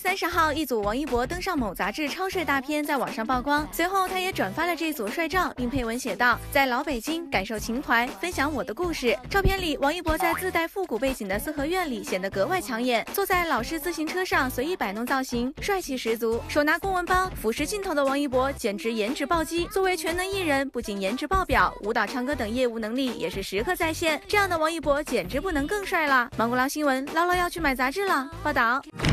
30号，一组王一博登上某杂志超帅大片在网上曝光，随后他也转发了这组帅照，并配文写道：“在老北京感受情怀，分享我的故事。”照片里，王一博在自带复古背景的四合院里显得格外抢眼，坐在老式自行车上随意摆弄造型，帅气十足。手拿公文包，俯视镜头的王一博简直颜值暴击。作为全能艺人，不仅颜值爆表，舞蹈、唱歌等业务能力也是时刻在线。这样的王一博简直不能更帅了。芒果捞新闻，捞捞要去买杂志了。报道。